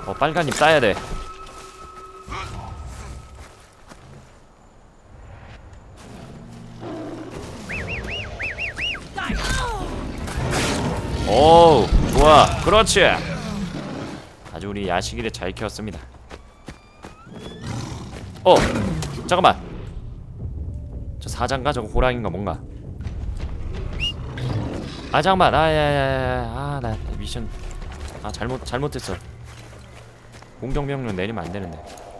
빨간잎 따야돼. 오우 좋아 그렇지. 아주 우리 야식이를 잘 키웠습니다. 잠깐만. 저 사자인가? 저거 호랑인가 뭔가. 잠깐만. 나 미션 잘못했어. 공정명령 내리면 안 되는데.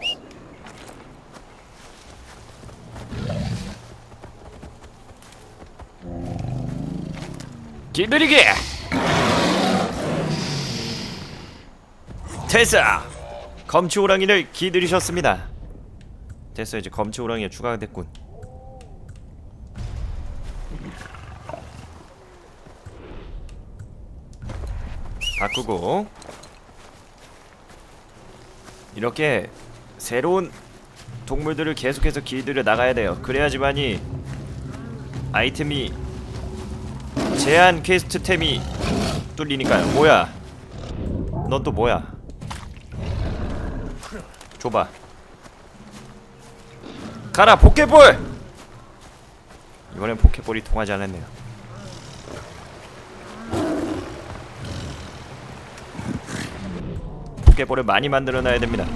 길들이기! 됐어! 검치호랑이를 길들이셨습니다. 됐어. 이제 검치호랑이가 추가가 됐군. 바꾸고 이렇게 새로운 동물들을 계속해서 길들여 나가야 돼요. 그래야지만이 아이템이 제한 퀘스트템이 뚫리니까요. 뭐야? 넌 또 뭐야? 줘봐. 가라 포켓볼! 이번엔 포켓볼이 통하지 않았네요. 포켓볼을 많이 만들어놔야 됩니다.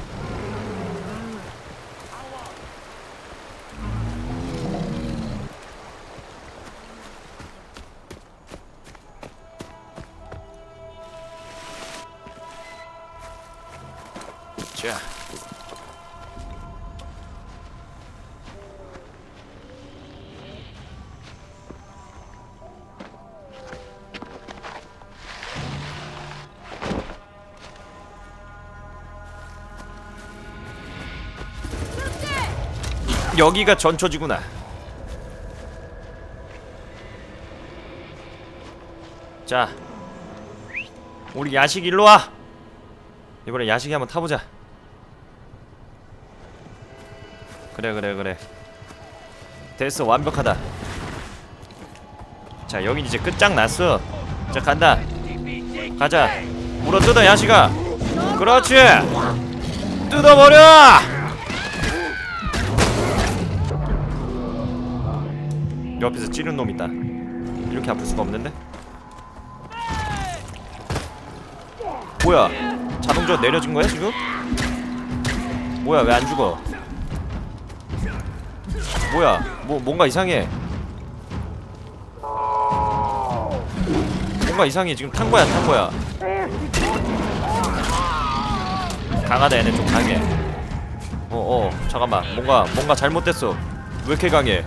자, 여기가 전초지구나. 자, 우리 야식 일로와. 이번에 야식이 한번 타보자. 그래 됐어. 완벽하다. 자, 여긴 이제 끝장났어. 자, 간다. 가자. 물어뜯어 야식아. 그렇지. 뜯어버려. 옆에서 찌른 놈 있다. 이렇게 아플 수가 없는데? 뭐야? 자동적으로 내려진 거야 지금? 뭐야 왜 안 죽어? 뭐야? 뭔가 이상해. 뭔가 이상해. 지금 탄 거야. 강하다. 얘네 좀 강해. 잠깐만. 뭔가 잘못됐어. 왜 이렇게 강해?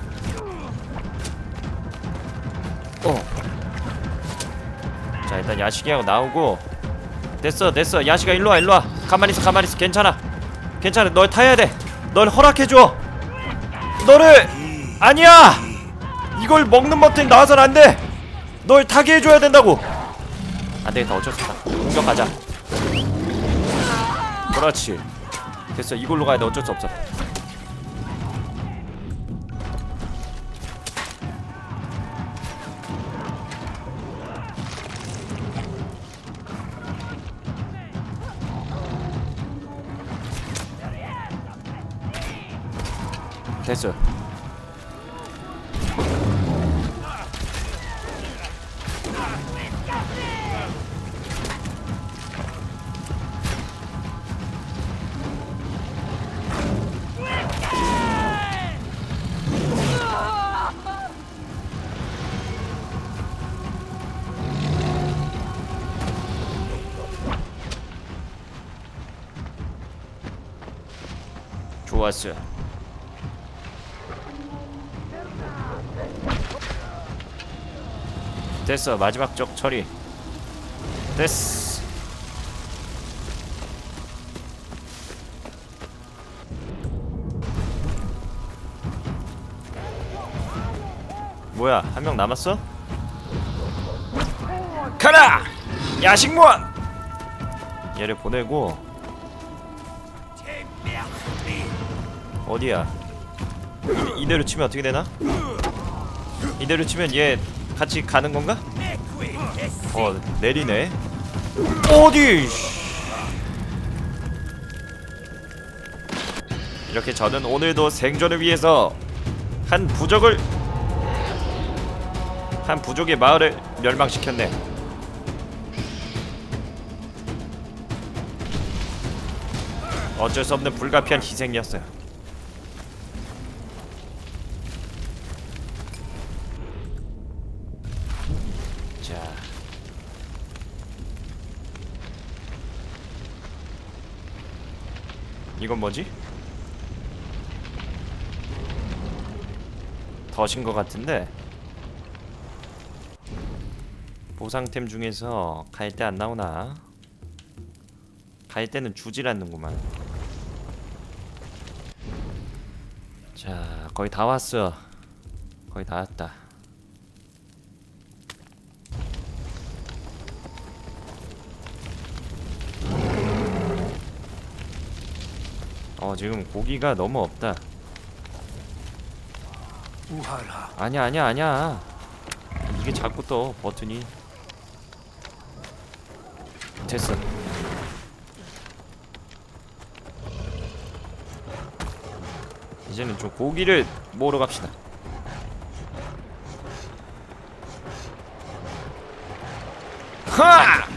자, 일단 야식이하고 나오고. 됐어. 야식아 일로와. 가만히 있어. 괜찮아. 널 타야 돼. 널 허락해줘. 너를. 아니야. 이걸 먹는 버튼이 나와선 안 돼. 널 타게 해줘야 된다고. 안 되겠다. 어쩔 수 없다. 공격하자. 그렇지. 됐어. 이걸로 가야 돼. 어쩔 수 없어. 됐어. 좋았어. 됐어. 마지막 적 처리. 됐어. 뭐야? 한 명 남았어? 가라! 야식무원! 얘를 보내고. 어디야? 이대로 치면 어떻게 되나? 이대로 치면 얘 같이 가는 건가? 내리네. 어디? 이렇게 저는 오늘도 생존을 위해서 한 부족의 마을을 멸망시켰네. 어쩔 수 없는 불가피한 희생이었어요. 자, 이건 뭐지? 덫인 것 같은데 보상템 중에서 갈 때 안 나오나? 갈 때는 주질 않는구만. 자, 거의 다 왔어. 거의 다 왔다. 지금 고기가 너무 없다. 아니야. 이게 자꾸 떠 버튼이. 됐어. 이제는 좀 고기를 모으러 갑시다. 하!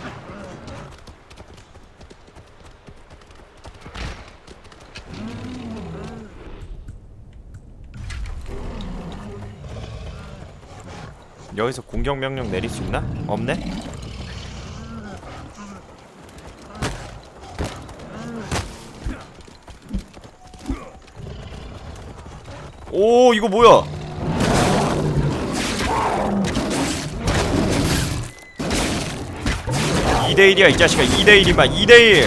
여기서 공격 명령 내릴 수 있나? 없네? 오, 이거 뭐야? (2대1이야) 이 자식아. 2대1이마. 2대1.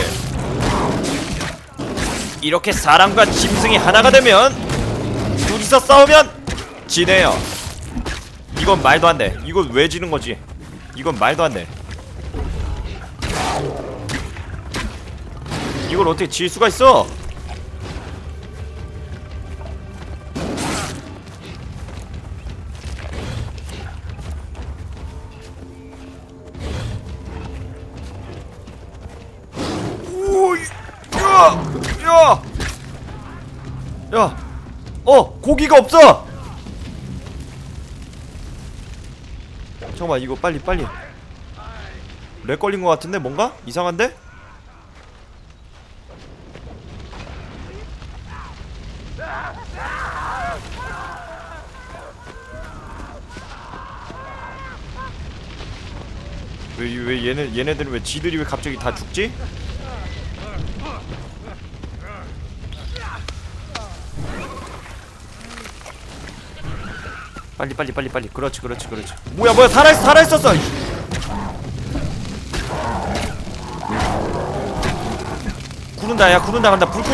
이렇게 사람과 짐승이 하나가 되면, 둘이서 싸우면 지네요. 이건 말도 안 돼. 이건 왜 지는 거지? 이건 말도 안 돼. 이걸 어떻게 질 수가 있어? 오, 야, 고기가 없어. 잠깐만, 이거 빨리 렉 걸린 것 같은데? 뭔가? 이상한데? 왜 얘네들은 왜 지들이 왜 갑자기 다 죽지? 빨리. 그렇지. 뭐야, 살아있었어. 구른다. 간다. 불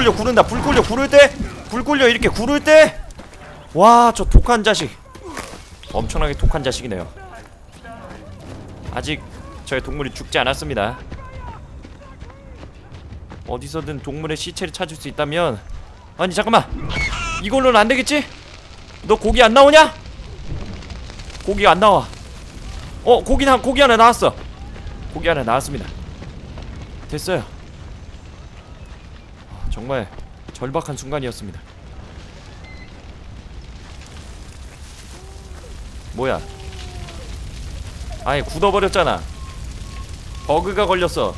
끓려. 이렇게 구를 때. 와, 저 독한 자식. 엄청나게 독한 자식이네요. 아직 저의 동물이 죽지 않았습니다. 어디서든 동물의 시체를 찾을 수 있다면. 아니, 잠깐만. 이걸로는 안 되겠지? 너 고기 안 나오냐? 고기가 안 나와. 고기 하나 나왔어. 고기 하나 나왔습니다. 됐어요. 정말 절박한 순간이었습니다. 뭐야? 아예 굳어버렸잖아. 버그가 걸렸어.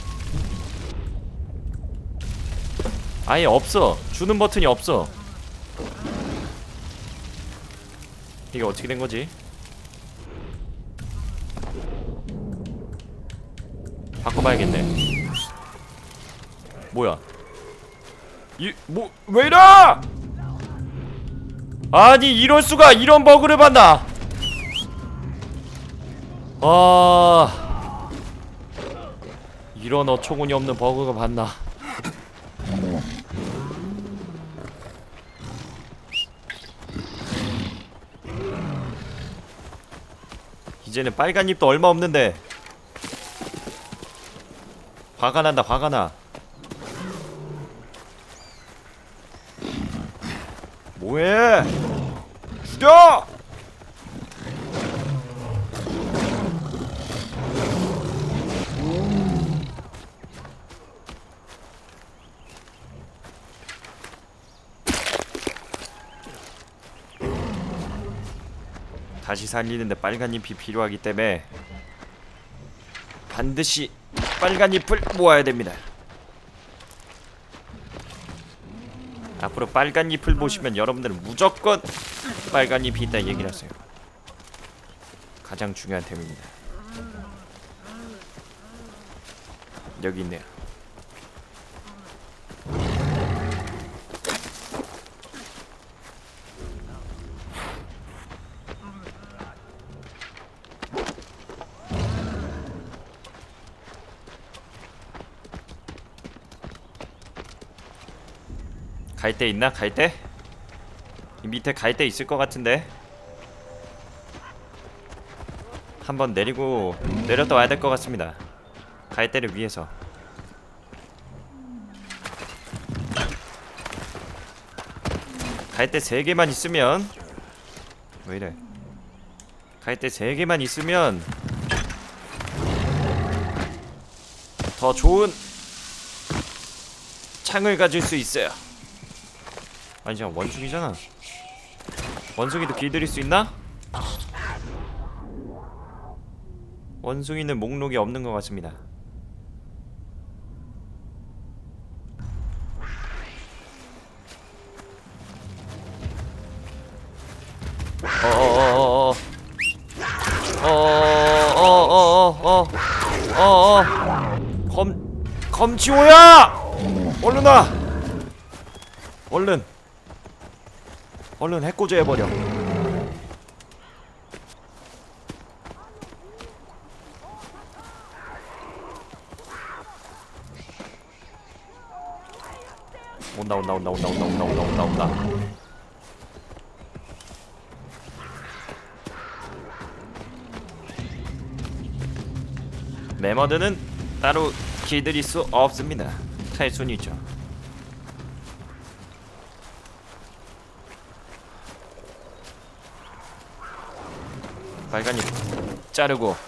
아예 없어. 주는 버튼이 없어. 이게 어떻게 된 거지? 바꿔봐야겠네. 뭐야? 왜 이래? 아니, 이럴 수가. 이런 버그를 봤나? 이런 어처구니 없는 버그가 봤나? 이제는 빨간 잎도 얼마 없는데 화가 나. 뭐해? 죽여! 다시 살리는데 빨간 잎이 필요하기 때문에 반드시 빨간 잎을 모아야 됩니다. 앞으로 빨간 잎을 보시면 여러분들은 무조건 빨간 잎이 있다 얘기를 하세요. 가장 중요한 템입니다. 여기 있네요. 갈대 있나? 갈대? 이 밑에 갈대 있을 것 같은데 한번 내렸다 와야 될 것 같습니다. 갈대를 위해서. 갈대 3개만 있으면 왜이래 갈대 3개만 있으면 더 좋은 창을 가질 수 있어요. 아니 잠깐 원숭이잖아. 원숭이도 길들일 수 있나? 원숭이는 목록이 없는 것 같습니다. 검치호야! 얼른 와! 얼른 해코지 해버려. 온다. 메머드는 따로 길들일 수 없습니다. 탈순이죠. 빨간잎 자르고.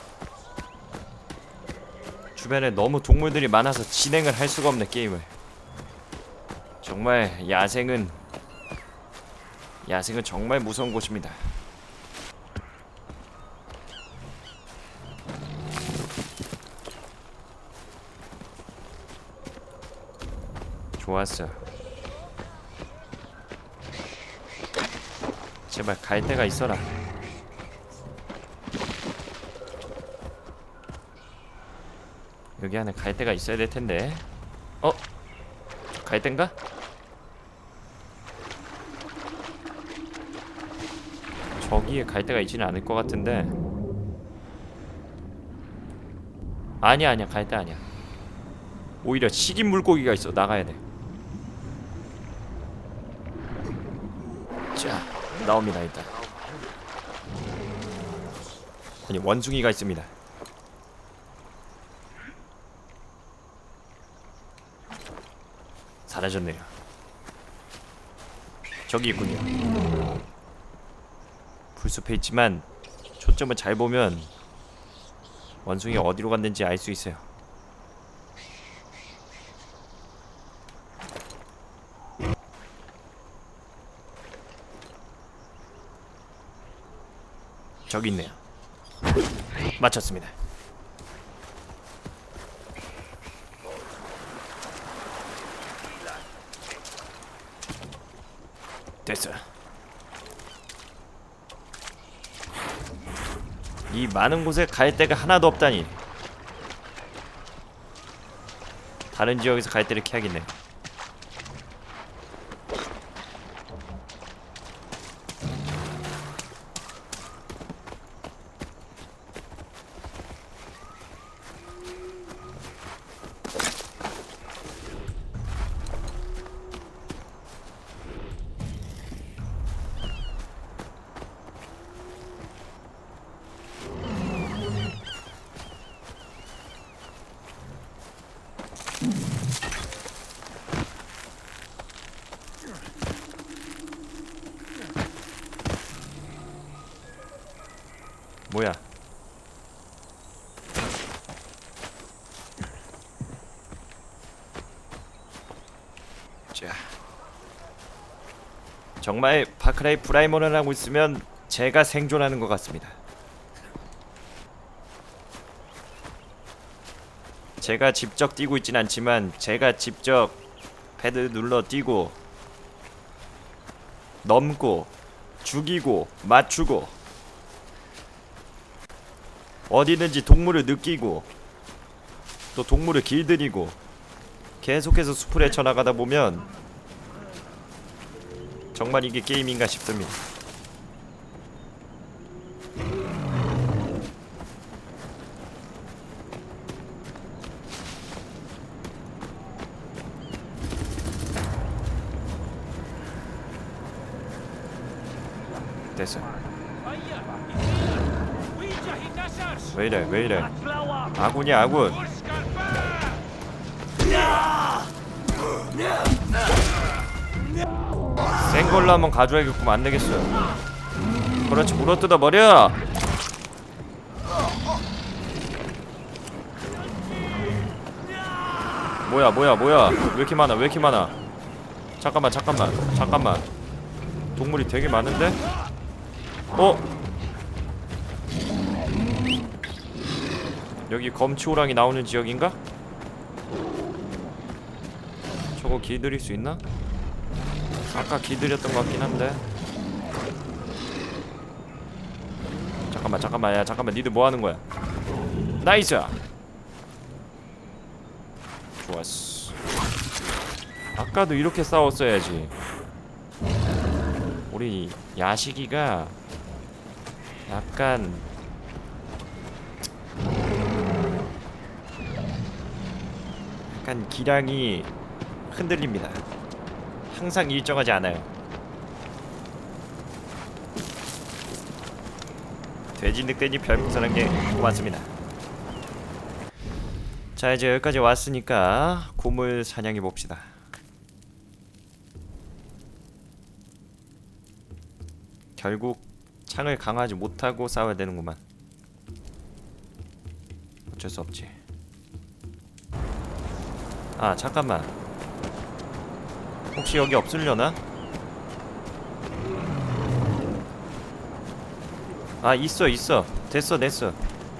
주변에 너무 동물들이 많아서 진행을 할 수가 없네 게임을. 정말 야생은 정말 무서운 곳입니다. 좋았어. 제발 갈 데가 있어라. 여기 안에 갈 데가 있어야 될 텐데. 갈 데인가? 저기에 갈 데가 있지는 않을 것 같은데. 아니야, 갈 데 아니야. 오히려 식인 물고기가 있어. 나가야 돼. 자, 나옵니다 일단. 아니, 원숭이가 있습니다. 사라졌네요. 저기 있군요. 풀숲에 있지만 초점을 잘 보면 원숭이가 어디로 갔는지 알 수 있어요. 저기 있네요. 맞췄습니다. 됐어. 이 많은 곳에 갈 데가 하나도 없다니. 다른 지역에서 갈 데를 캐야겠네. 뭐야? 자, 정말 파크라이 프라이머를 하고 있으면 제가 생존하는 것 같습니다. 제가 직접 뛰고 있진 않지만 제가 직접 패드 눌러 뛰고 넘고 죽이고 맞추고 어디든지 동물을 느끼고 또 동물을 길들이고 계속해서 숲을 헤쳐나가다 보면 정말 이게 게임인가 싶습니다. 됐어. 왜이래 왜이래. 아군이야 아군. 센걸로 한번 가져야겠구만. 안되겠어. 그렇지 물어뜯어버려. 뭐야 뭐야 뭐야. 왜 이렇게 많아 왜 이렇게 많아. 잠깐만 잠깐만 잠깐만. 동물이 되게 많은데? 어? 여기 검치호랑이 나오는 지역인가? 저거 길들일 수 있나? 아까 길들였던 것 같긴 한데. 잠깐만 잠깐만 야 잠깐만 니들 뭐하는 거야. 나이스. 좋았어. 아까도 이렇게 싸웠어야지. 우리 야식이가 약간 기량이 흔들립니다. 항상 일정하지 않아요. 돼지 늑대니 별풍선한 게 고맙습니다. 자 이제 여기까지 왔으니까 고물 사냥해봅시다. 결국 창을 강화하지 못하고 싸워야 되는구만. 어쩔 수 없지. 아 잠깐만. 혹시 여기 없으려나? 아 있어 있어. 됐어 됐어.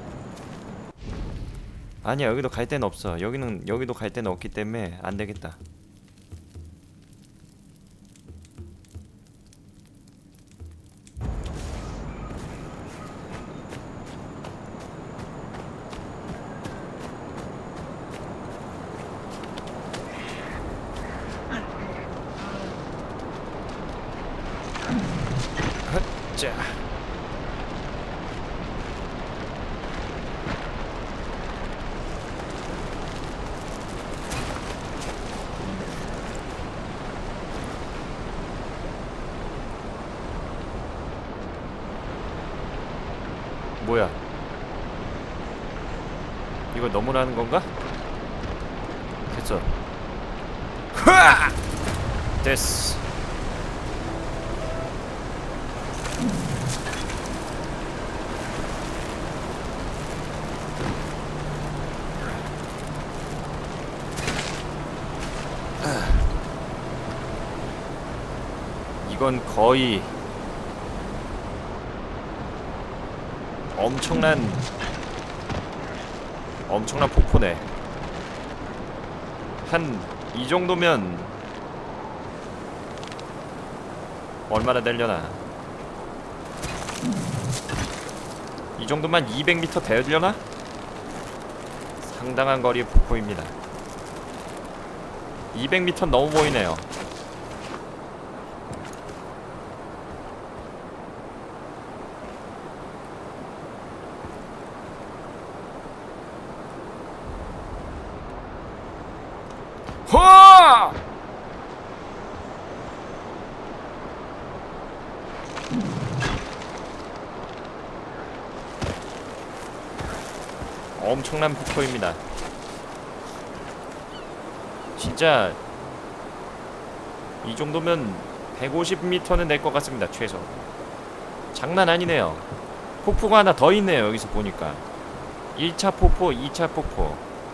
아니야 여기도 갈 데는 없어. 여기도 갈 데는 없기 때문에 안 되겠다. 자. 뭐야? 이거 너무나는 건가? 됐어. 흐아! 됐어. 이건 거의 엄청난 폭포네. 한 이 정도면 얼마나 되려나? 이 정도면 200m 되려나? 상당한 거리의 폭포입니다. 200m 너무 보이네요. 허! 엄청난 폭포입니다. 진짜 이 정도면 150m는 될 것 같습니다. 최소. 장난 아니네요. 폭포가 하나 더 있네요. 여기서 보니까 1차 폭포, 2차 폭포.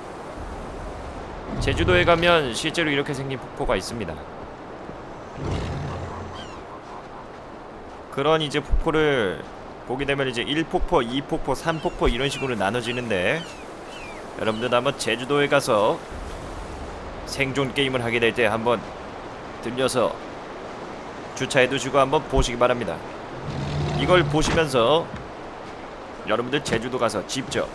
제주도에 가면 실제로 이렇게 생긴 폭포가 있습니다. 그런 이제 폭포를 보게 되면 이제 1폭포, 2폭포, 3폭포 이런 식으로 나눠지는데, 여러분들도 한번 제주도에 가서 생존 게임을 하게 될 때 한번 들려서 주차해 두시고 한번 보시기 바랍니다. 이걸 보시면서 여러분들 제주도 가서 직접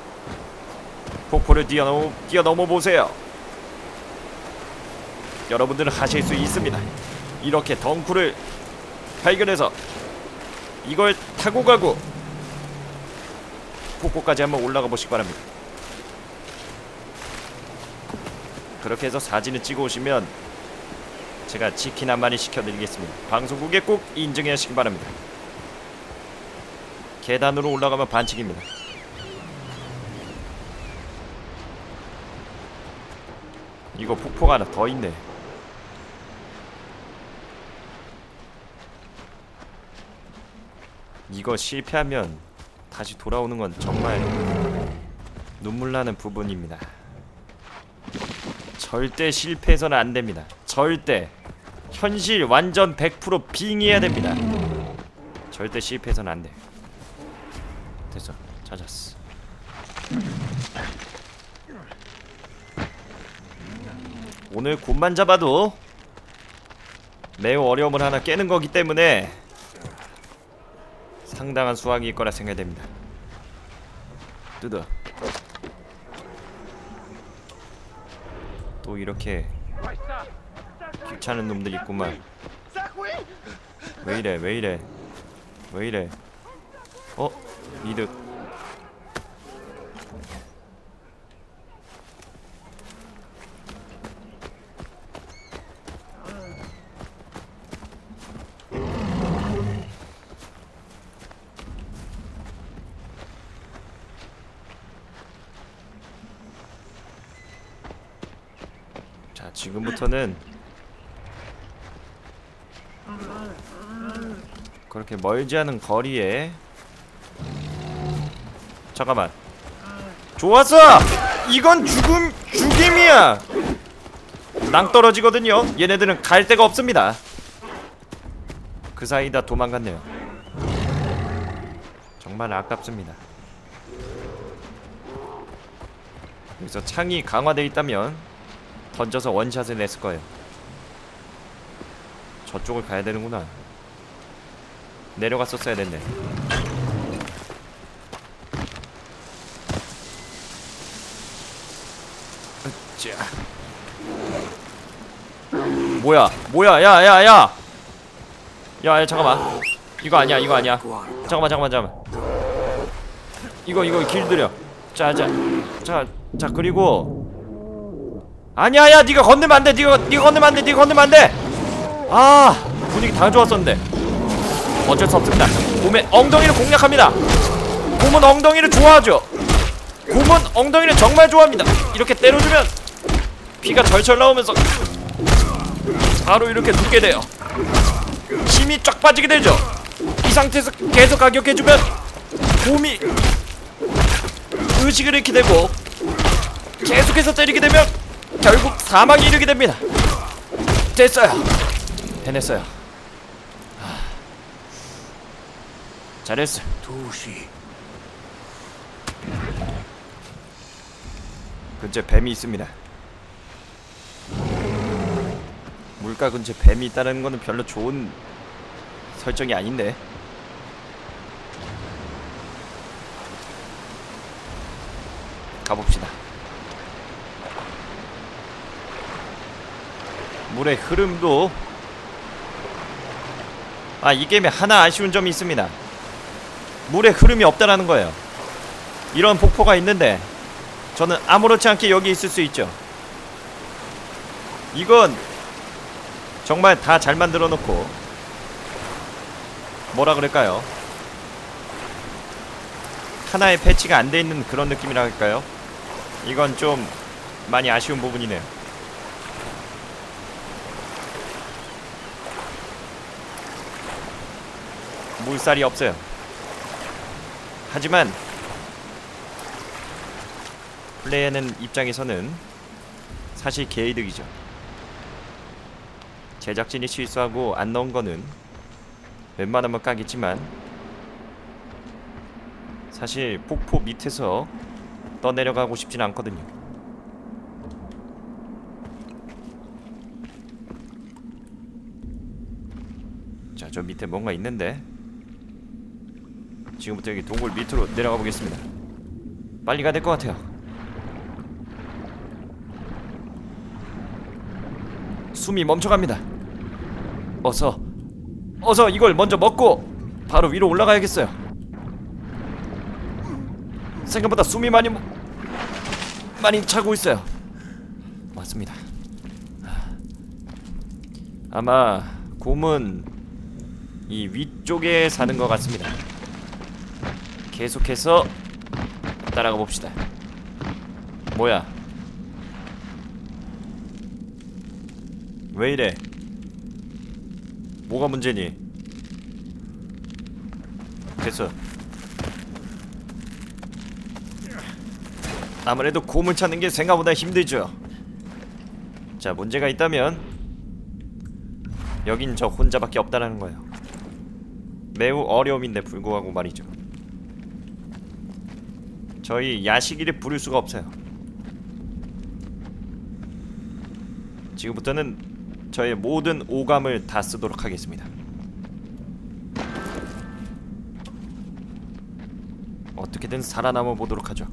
폭포를 뛰어넘어 보세요. 여러분들은 하실 수 있습니다. 이렇게 덩쿨을 발견해서 이걸 타고 가고 폭포까지 한번 올라가 보시기 바랍니다. 그렇게 해서 사진을 찍어 오시면 제가 치킨 한 마리 시켜드리겠습니다. 방송국에 꼭 인증해 주시기 바랍니다. 계단으로 올라가면 반칙입니다. 이거 폭포가 하나 더 있네. 이거 실패하면 다시 돌아오는 건 정말 눈물나는 부분입니다. 절대 실패해서는 안 됩니다. 절대. 현실 완전 100% 빙의해야 됩니다. 절대 실패해서는 안 돼. 됐어. 찾았어. 오늘 곰만 잡아도 매우 어려움을 하나 깨는 거기 때문에 상당한 수확이 있거라 생각됩니다. 뜯어. 또 이렇게 귀찮은 놈들 있구만. 왜이래 왜이래 왜이래. 이득. 자, 지금부터는 그렇게 멀지 않은 거리에. 잠깐만. 좋았어! 이건 죽임이야! 낭떠러지거든요. 얘네들은 갈 데가 없습니다. 그 사이 다 도망갔네요. 정말 아깝습니다. 여기서 창이 강화되어 있다면 던져서 원샷을 냈을 거예요. 저쪽을 가야 되는구나. 내려갔었어야 됐네. 자. 뭐야 야야야 야 잠깐만. 이거 아니야. 잠깐만. 이거 길들여. 자 그리고 아니야. 야 니가 건들면 안돼. 니가 건들면 안돼. 아, 분위기 다 좋았었는데 어쩔 수 없습니다. 곰의 엉덩이를 공략합니다. 곰은 엉덩이를 좋아하죠. 곰은 엉덩이를 정말 좋아합니다. 이렇게 때려주면 피가 절절 나오면서 바로 이렇게 눕게 돼요. 힘이 쫙 빠지게 되죠. 이 상태에서 계속 가격해주면 곰이 의식을 잃게 되고 계속해서 때리게 되면 결국 사망에 이르게 됩니다. 됐어요. 해냈어요. 잘했어. 근처에 뱀이 있습니다. 물가 근처에 뱀이 있다는 거는 별로 좋은 설정이 아닌데. 가봅시다. 물의 흐름도 이 게임에 하나 아쉬운 점이 있습니다. 물의 흐름이 없다라는 거예요. 이런 폭포가 있는데 저는 아무렇지 않게 여기 있을 수 있죠. 이건 정말 다 잘 만들어 놓고 뭐라 그럴까요? 하나의 패치가 안 돼 있는 그런 느낌이라 할까요? 이건 좀 많이 아쉬운 부분이네요. 물살이 없어요. 하지만 플레이하는 입장에서는 사실 개이득이죠. 제작진이 실수하고 안 넣은 거는 웬만하면 까겠지만 사실 폭포 밑에서 떠내려가고 싶진 않거든요. 자, 저 밑에 뭔가 있는데 지금부터 여기 동굴 밑으로 내려가 보겠습니다. 빨리 가야 될 것 같아요. 숨이 멈춰갑니다. 어서 이걸 먼저 먹고 바로 위로 올라가야겠어요. 생각보다 숨이 많이 차고 있어요. 맞습니다. 아마 곰은 이 위쪽에 사는 것 같습니다. 계속해서 따라가 봅시다. 뭐야? 왜 이래? 뭐가 문제니? 됐어. 아무래도 곰을 찾는 게 생각보다 힘들죠. 자, 문제가 있다면 여긴 저 혼자밖에 없다라는 거예요. 매우 어려움인데 불구하고 말이죠. 저희 야식이를 부릴 수가 없어요. 지금부터는 저의 모든 오감을 다 쓰도록 하겠습니다. 어떻게든 살아남아 보도록 하죠.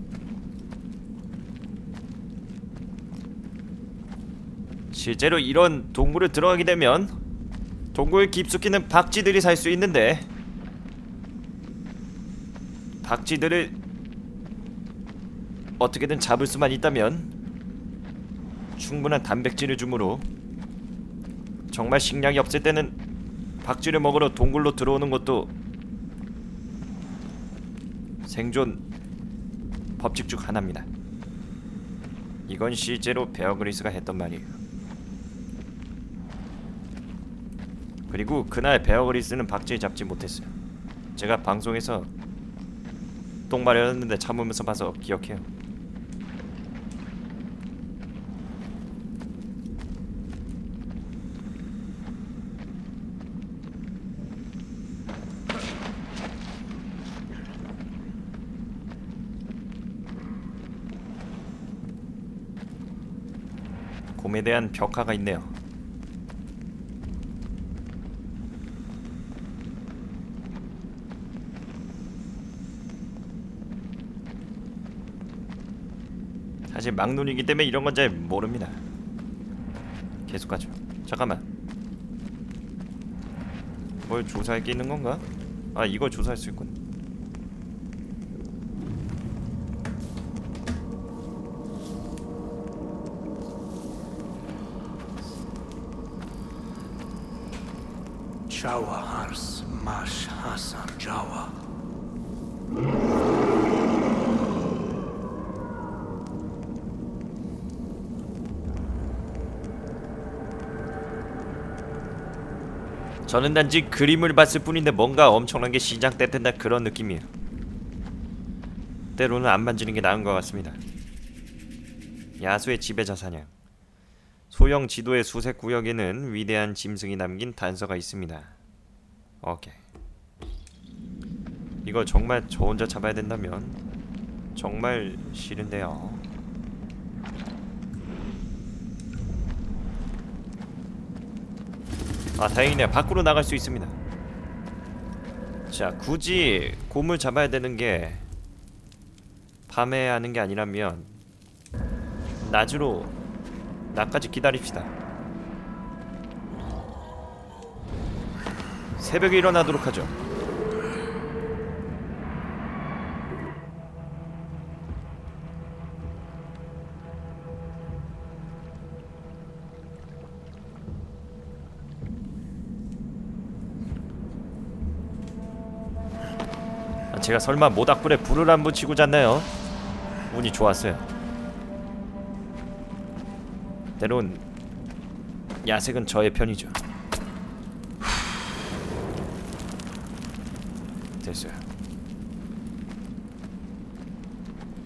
실제로 이런 동굴을 들어가게 되면 동굴 깊숙이는 박쥐들이 살 수 있는데 박쥐들을 어떻게든 잡을 수만 있다면 충분한 단백질을 주므로 정말 식량이 없을 때는 박쥐를 먹으러 동굴로 들어오는 것도 생존 법칙 중 하나입니다. 이건 실제로 베어 그릴스가 했던 말이에요. 그리고 그날 베어 그릴스는 박쥐를 잡지 못했어요. 제가 방송에서 똥 마렸는데 참으면서 봐서 기억해요. 곰에 대한 벽화가 있네요. 사실 막눈이기 때문에 이런 건 잘 모릅니다. 계속 가죠. 잠깐만. 뭘 조사할 게 있는 건가? 아, 이걸 조사할 수 있군. Jawa Hars Mash Hasar Jawa. 저는 단지 그림을 봤을 뿐인데 뭔가 엄청난 게 시작됐다 그런 느낌이에요. 때로는 안 만지는 게 나은 것 같습니다. 야수의 지배자 사냥. 소형 지도의 수색 구역에는 위대한 짐승이 남긴 단서가 있습니다. 오케이. 이걸 정말 저 혼자 잡아야 된다면 정말 싫은데요. 아, 다행이네요. 밖으로 나갈 수 있습니다. 자, 굳이 곰을 잡아야 되는 게 밤에 하는 게 아니라면 낮까지 기다립시다. 새벽에 일어나도록 하죠. 제가 설마 모닥불에 불을 안 붙이고 잤나요? 운이 좋았어요. 때론 야색은 저의 편이죠. 됐어요.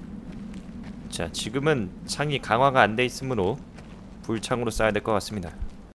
자, 지금은 창이 강화가 안 돼 있으므로 불창으로 쏴야 될 것 같습니다.